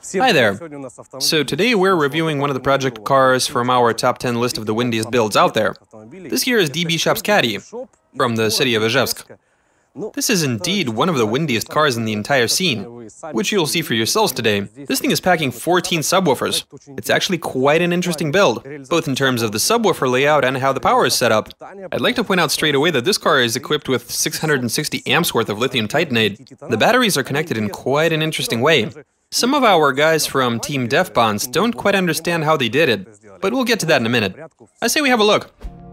Hi there. So today we're reviewing one of the project cars from our top 10 list of the windiest builds out there. This here is DB Shop's Caddy from the city of Ijevsk. This is indeed one of the windiest cars in the entire scene, which you'll see for yourselves today. This thing is packing 14 subwoofers. It's actually quite an interesting build, both in terms of the subwoofer layout and how the power is set up. I'd like to point out straight away that this car is equipped with 660 amps worth of lithium titanate. The batteries are connected in quite an interesting way. Some of our guys from Team DefBonds don't quite understand how they did it, but we'll get to that in a minute. I say we have a look.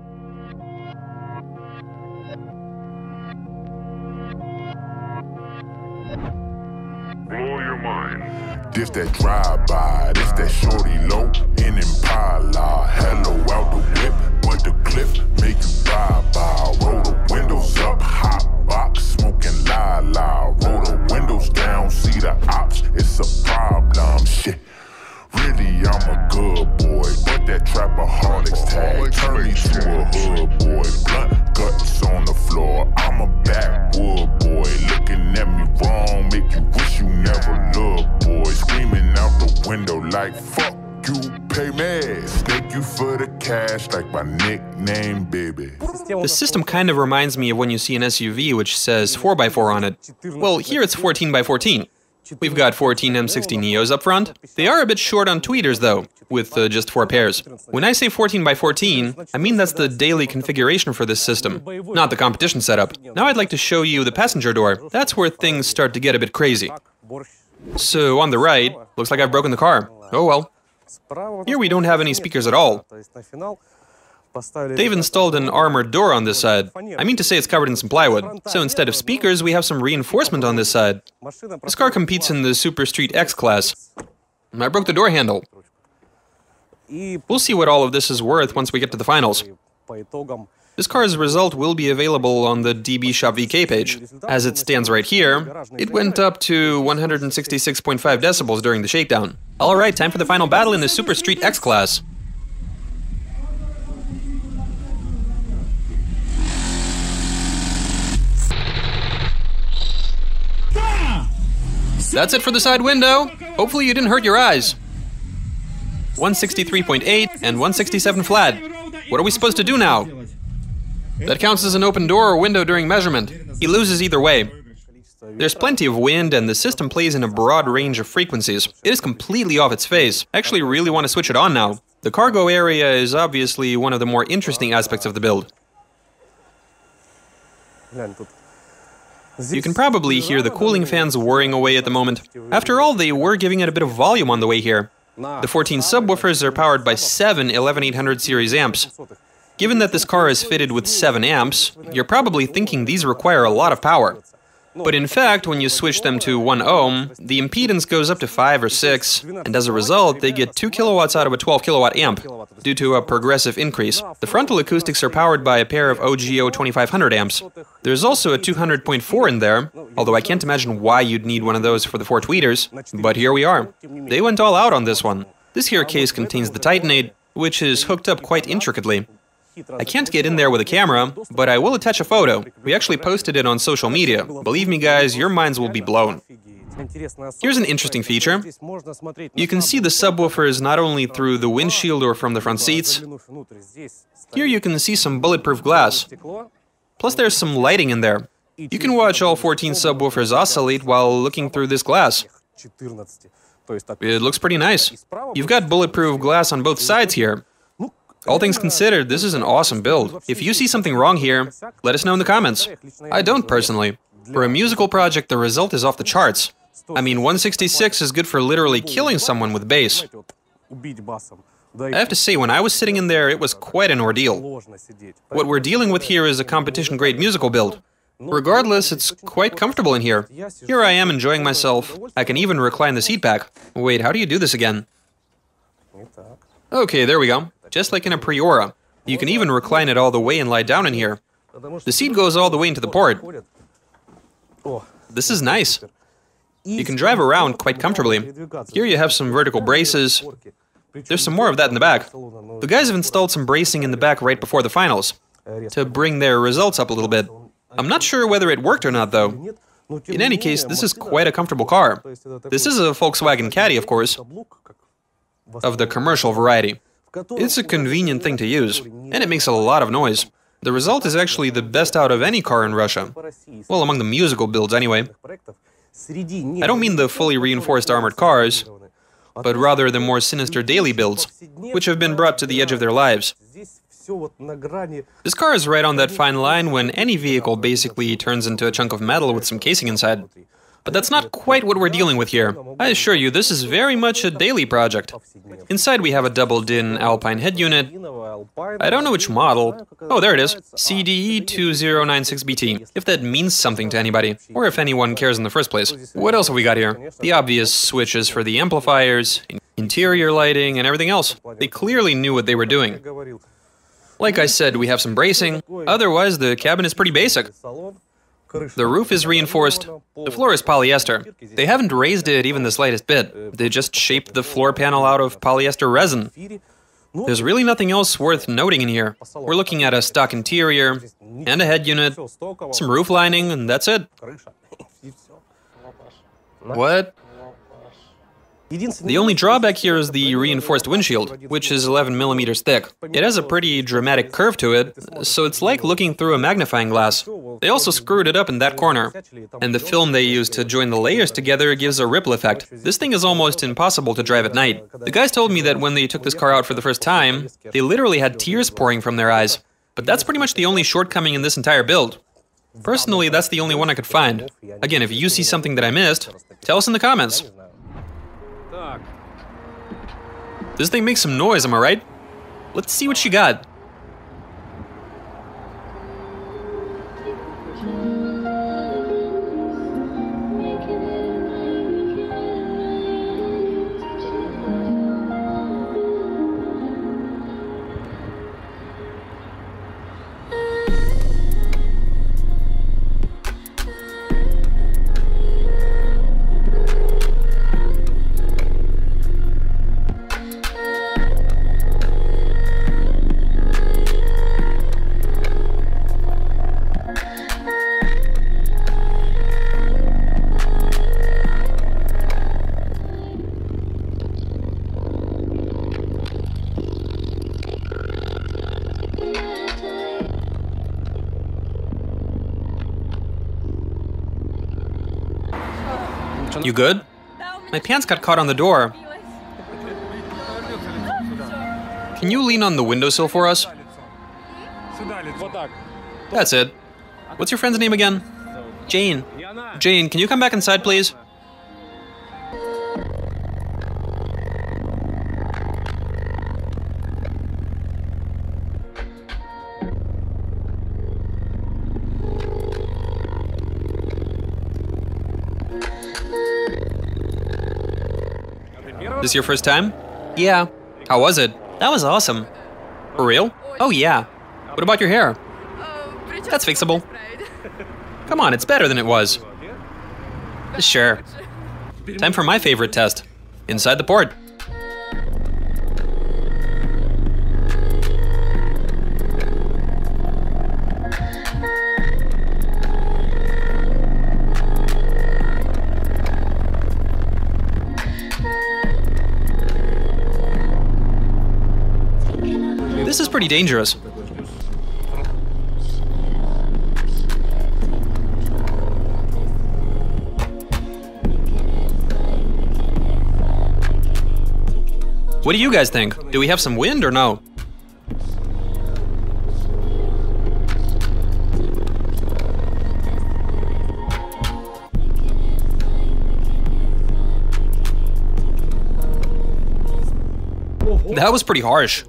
Blow your mind. This that drive-by, this that shorty low in Impala. Hello out the whip, but the clip make you bye-bye. Roll the windows up, hot box, smoking la-la. Roll the windows down, see the ops, it's a problem. Shit, really I'm a good boy, but that trapaholics tag turn me to a hood boy. Blunt guts on the floor, I'm a backwood boy. Looking at me wrong, make you wish you never looked, boy. Screaming out the window like, fuck you, pay me. Snake you for the cash like my nickname, baby. The system kind of reminds me of when you see an SUV which says 4x4 on it. Well, here it's 14x14. We've got 14 M60 Neos up front. They are a bit short on tweeters though, with just 4 pairs. When I say 14x14, I mean that's the daily configuration for this system, not the competition setup. Now I'd like to show you the passenger door. That's where things start to get a bit crazy. So on the right, looks like I've broken the car. Oh well. Here we don't have any speakers at all. They've installed an armored door on this side. I mean to say it's covered in some plywood. So instead of speakers, we have some reinforcement on this side. This car competes in the Super Street X class. I broke the door handle. We'll see what all of this is worth once we get to the finals. This car's result will be available on the DB Shop VK page. As it stands right here, it went up to 166.5 decibels during the shakedown. Alright, time for the final battle in the Super Street X class. That's it for the side window. Hopefully you didn't hurt your eyes. 163.8 and 167 flat. What are we supposed to do now? That counts as an open door or window during measurement. He loses either way. There's plenty of wind and the system plays in a broad range of frequencies. It is completely off its face. I actually really want to switch it on now. The cargo area is obviously one of the more interesting aspects of the build. You can probably hear the cooling fans whirring away at the moment. After all, they were giving it a bit of volume on the way here. The 14 subwoofers are powered by 7 11800 series amps. Given that this car is fitted with 7 amps, you're probably thinking these require a lot of power. But in fact, when you switch them to 1 ohm, the impedance goes up to 5 or 6, and as a result, they get 2 kilowatts out of a 12 kilowatt amp, due to a progressive increase. The frontal acoustics are powered by a pair of OGO 2500 amps. There's also a 200.4 in there, although I can't imagine why you'd need one of those for the 4 tweeters, but here we are. They went all out on this one. This here case contains the titanate, which is hooked up quite intricately. I can't get in there with a camera, but I will attach a photo. We actually posted it on social media. Believe me guys, your minds will be blown. Here's an interesting feature. You can see the subwoofers not only through the windshield or from the front seats. Here you can see some bulletproof glass. Plus there's some lighting in there. You can watch all 14 subwoofers oscillate while looking through this glass. It looks pretty nice. You've got bulletproof glass on both sides here. All things considered, this is an awesome build. If you see something wrong here, let us know in the comments. I don't personally. For a musical project, the result is off the charts. I mean, 166 is good for literally killing someone with bass. I have to say, when I was sitting in there, it was quite an ordeal. What we're dealing with here is a competition-grade musical build. Regardless, it's quite comfortable in here. Here I am enjoying myself. I can even recline the seat back. Wait, how do you do this again? Okay, there we go. Just like in a Priora. You can even recline it all the way and lie down in here. The seat goes all the way into the port. This is nice. You can drive around quite comfortably. Here you have some vertical braces. There's some more of that in the back. The guys have installed some bracing in the back right before the finals, to bring their results up a little bit. I'm not sure whether it worked or not though. In any case, this is quite a comfortable car. This is a Volkswagen Caddy, of course, of the commercial variety. It's a convenient thing to use, and it makes a lot of noise. The result is actually the best out of any car in Russia. Well, among the musical builds anyway. I don't mean the fully reinforced armored cars, but rather the more sinister daily builds, which have been brought to the edge of their lives. This car is right on that fine line when any vehicle basically turns into a chunk of metal with some casing inside. But that's not quite what we're dealing with here. I assure you, this is very much a daily project. Inside we have a double-din Alpine head unit. I don't know which model. Oh, there it is. CDE2096BT, if that means something to anybody, or if anyone cares in the first place. What else have we got here? The obvious switches for the amplifiers, interior lighting, and everything else. They clearly knew what they were doing. Like I said, we have some bracing. Otherwise, the cabin is pretty basic. The roof is reinforced. The floor is polyester. They haven't raised it even the slightest bit. They just shaped the floor panel out of polyester resin. There's really nothing else worth noting in here. We're looking at a stock interior, and a head unit, some roof lining, and that's it. What? The only drawback here is the reinforced windshield, which is 11 millimeters thick. It has a pretty dramatic curve to it, so it's like looking through a magnifying glass. They also screwed it up in that corner. And the film they used to join the layers together gives a ripple effect. This thing is almost impossible to drive at night. The guys told me that when they took this car out for the first time, they literally had tears pouring from their eyes. But that's pretty much the only shortcoming in this entire build. Personally, that's the only one I could find. Again, if you see something that I missed, tell us in the comments. This thing makes some noise, am I right? Let's see what you got. You good? My pants got caught on the door. Can you lean on the windowsill for us? That's it. What's your friend's name again? Jane. Jane, can you come back inside, please? This your first time? Yeah. How was it? That was awesome. For real? Oh yeah. What about your hair? That's fixable. Come on, it's better than it was. Sure. Time for my favorite test. Inside the port. This is pretty dangerous. What do you guys think? Do we have some wind or no? That was pretty harsh.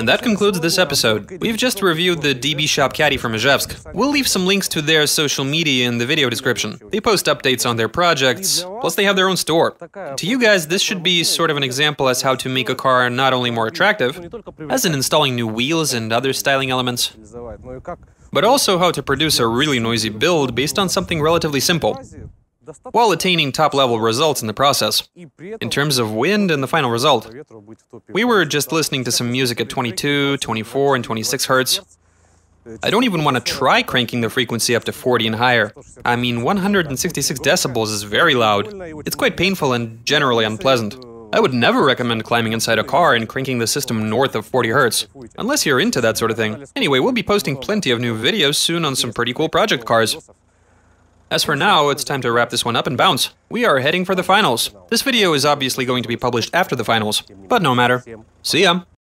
And that concludes this episode. We've just reviewed the DB Shop Caddy from Ijevsk. We'll leave some links to their social media in the video description. They post updates on their projects, plus they have their own store. To you guys, this should be sort of an example as how to make a car not only more attractive, as in installing new wheels and other styling elements, but also how to produce a really noisy build based on something relatively simple, while attaining top-level results in the process. In terms of wind and the final result, we were just listening to some music at 22, 24, and 26 Hz. I don't even want to try cranking the frequency up to 40 and higher. I mean, 166 decibels is very loud. It's quite painful and generally unpleasant. I would never recommend climbing inside a car and cranking the system north of 40 Hz, unless you're into that sort of thing. Anyway, we'll be posting plenty of new videos soon on some pretty cool project cars. As for now, it's time to wrap this one up and bounce. We are heading for the finals. This video is obviously going to be published after the finals, but no matter. See ya!